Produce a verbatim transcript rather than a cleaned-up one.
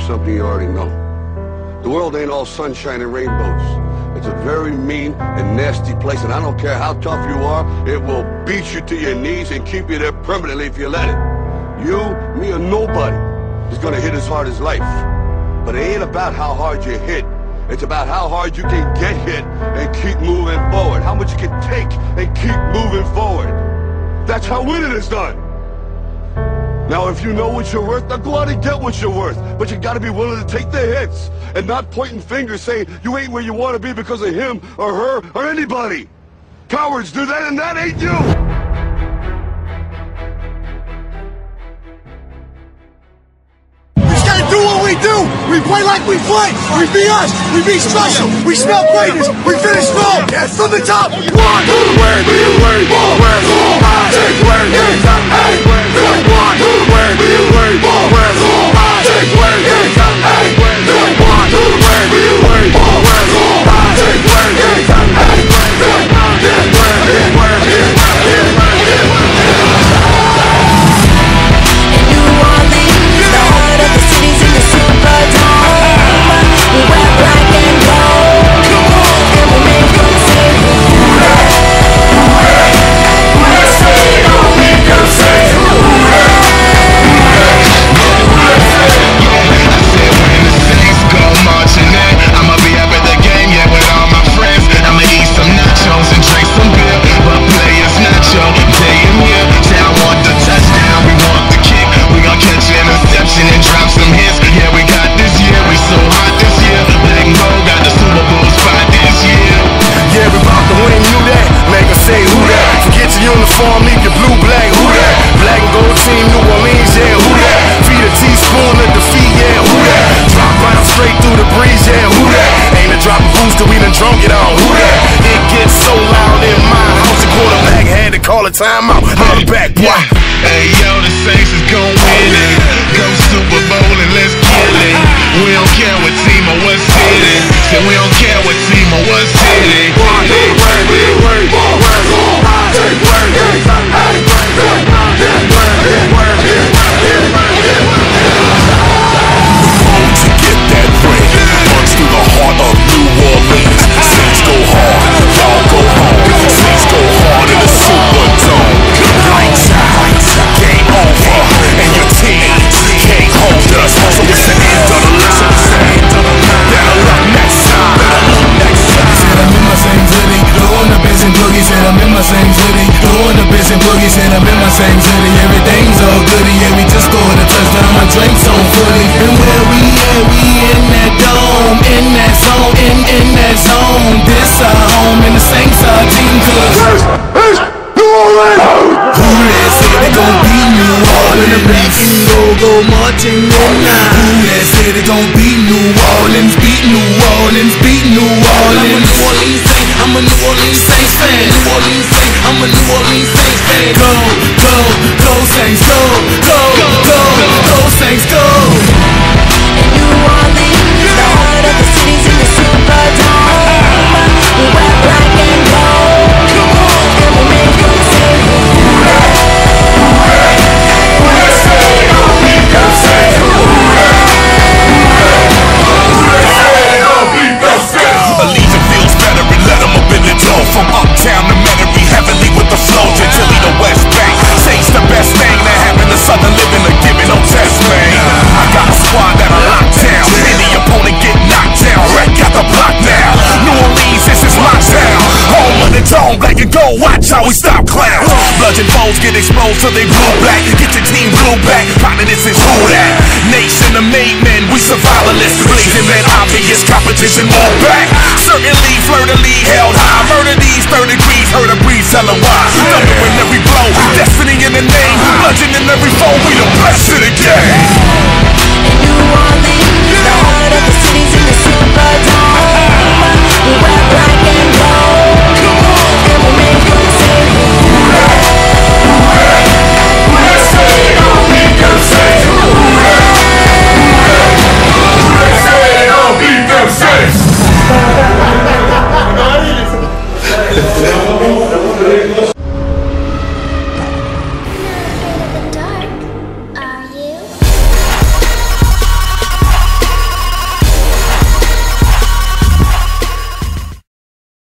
something you already know. The world ain't all sunshine and rainbows. It's a very mean and nasty place, and I don't care how tough you are, it will beat you to your knees and keep you there permanently if you let it. You, me, or nobody is gonna hit as hard as life. But it ain't about how hard you hit. It's about how hard you can get hit and keep moving forward. How much you can take and keep moving forward. That's how winning is done. Now, if you know what you're worth, now go out and get what you're worth. But you gotta be willing to take the hits and not pointing fingers saying you ain't where you want to be because of him or her or anybody. Cowards do that, and that ain't you. Do what we do. We play like we play. We be us. We be special. We smell greatness. We finish strong. From the top. One. Do the word. Do the word. Ball. Where? Ball. Take word. Hey. Do it one. Do the word. Do the word. Ball. Where? Ball. Take word. Hey. Do it one. Do the word. Do the word. Ball. Where? Ball. Take word. Hey. Do it one. Do the word. Do the word. Uniform, leave your blue, black, who that? Black and gold team, New Orleans, yeah, who that? Feed a teaspoon of defeat, yeah, who that? Drop round straight through the breeze, yeah, who that? Ain't a drop of booster, we done drunk it on, who that? It gets so loud in my house, the quarterback had to call a timeout. Holla back, boy. Hey, yo, the Saints is gon' win it. Go Super Bowl and let's kill it. We don't care what team or what city. Say we don't care what team or what city. One, do the word, do the word, ball, where? Take word, hey, hey, do it now, yeah, word, yeah, word, yeah, yeah, road to get that ring runs through the heart of New Orleans. Saints go hard, y'all go home. Saints go hard in the Superdome. Lights out, game over, and your team can't hold us. So it's the end of the lesson. It's the end of the line. Better luck next time. Better luck next time. Said I'm in my same city, doing the biz and boogie. Said I'm in my same city, doing the biz and boogie. Said I'm in my same city, everything's all goody. Yeah, we just scored a touchdown, my drinks on footy. And where we at, we in that dome, in that zone, in, in that zone. This our home, and the Saints our team, cause This is New Orleans! who that said they gon' beat New Orleans? Black and gold go marching in line. Who that said they gon' beat New Orleans? Beat New Orleans, beat New Orleans. I'm a New Orleans Saint, I'm a New Orleans Saints fan. New Orleans Saint, I'm a New Orleans Saints fan. Go, go, go Saints, go, go, go, go Saints, go. New Orleans, the heart of the city's in the Superdome. We wear black and gold, and we make them say hooray. We say it all, we go say hooray. Allegiant feels better and let them up in the door. From uptown to Metairie, heavenly with the flow. Gentilly to West Bank, Saints the best thing that happened to Southern living. To giving no test, man. I got a squad that I lock down. Any opponent get knocked down. Red got the block now. New Orleans, this is my town. Home of the dome, black and gold. Watch how we stop clowns. Bludgeon foes get exposed till they blue black. Get your team blue back. Partner, this is who that? Nation of made men, we survivalists. Blazing men, obvious competition, move back. Certainly, flirtily held high. Murder these third degrees, heard a breeze, tell them why. Thunder in every blow, destiny in the name. Bludgeon in every foe, we the best of the game. New Orleans, the heart of the city's in the Superdome. We wear black and gold, and we make them say hooray. We say it all, we go say hooray. We say it all, we go say.